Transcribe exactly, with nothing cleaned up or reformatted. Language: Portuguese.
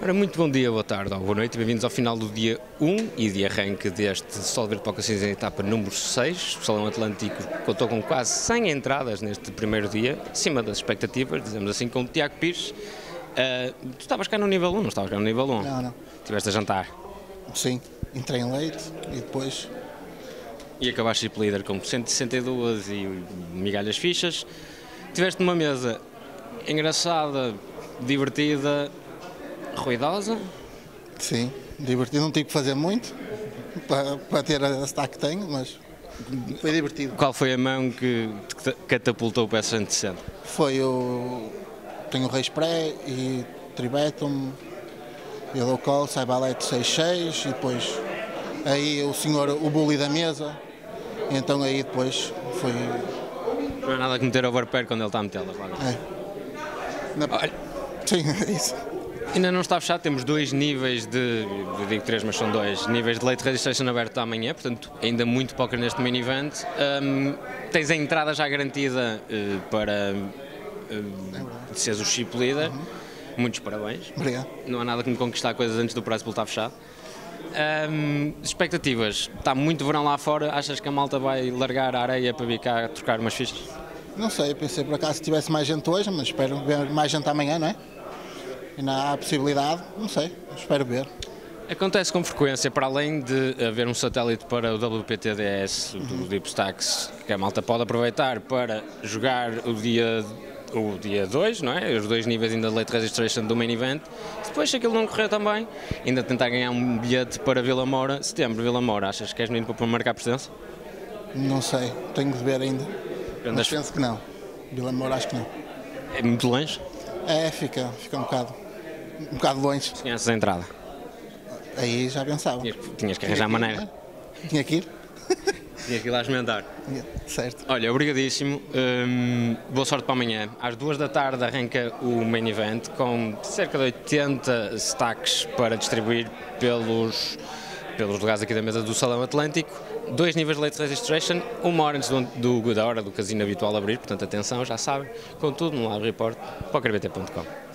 Ora, muito bom dia, boa tarde ou boa noite, bem-vindos ao final do dia um e de arranque deste Sol Verde Póquer Cinza em etapa número seis. O Salão Atlântico contou com quase cem entradas neste primeiro dia, acima das expectativas, dizemos assim, com o Tiago Pires. Uh, tu estavas cá no nível um, não estavas cá no nível um? Não, não. Estiveste a jantar? Sim, entrei em leite e depois... E acabaste tipo líder com cento e sessenta e duas e migalhas fichas. Tiveste numa mesa engraçada, divertida, ruidosa? Sim, divertido, não tive que fazer muito para, para ter a stack que tenho, mas foi divertido. Qual foi a mão que te catapultou para essa cento e sessenta? Foi o... tenho o Rei Pré e Tribetum, eu dou call, sai balete seis seis e depois aí o senhor, o bully da mesa, então aí depois foi... Não há nada que meter overpair quando ele está a metê-la, claro. É. Na... Olha, sim, é isso. Ainda não está fechado, temos dois níveis de, eu digo três, mas são dois, níveis de late registration aberto amanhã, portanto ainda muito póquer neste main event. Um, tens a entrada já garantida uh, para uh, seres o chip leader, uhum. Muitos parabéns. Obrigado. Não há nada como conquistar coisas antes do prize pool estar fechado. Um, expectativas, está muito verão lá fora, achas que a malta vai largar a areia para vir cá trocar umas fichas? Não sei, pensei por acaso se tivesse mais gente hoje, mas espero ver mais gente amanhã, não é? Ainda há a possibilidade, não sei, espero ver. Acontece com frequência, para além de haver um satélite para o W P T D S, uhum. do Deep Stacks, que a malta pode aproveitar para jogar o dia o dia dois, não é? Os dois níveis ainda de late registration do main event. Depois, se aquilo não correr também, ainda tentar ganhar um bilhete para Vila Moura, setembro, Vila Moura. Achas que és menino para marcar presença? Não sei, tenho de ver ainda. Andas... Mas penso que não. Vila Moura acho que não. É muito longe? É, fica, fica um bocado. Um bocado longe. Se conheces a entrada? Aí já pensava. Tinhas, tinhas que arranjar a maneira. Né? Tinha que ir. Tinhas que ir lá experimentar. Certo. Olha, obrigadíssimo. Hum, boa sorte para amanhã. Às duas da tarde arranca o main event com cerca de oitenta stacks para distribuir pelos, pelos lugares aqui da mesa do Salão Atlântico. Dois níveis de late registration, uma hora antes do, do, da hora do casino habitual abrir, portanto atenção, já sabem. Contudo, no Live Report, póquer b t ponto com.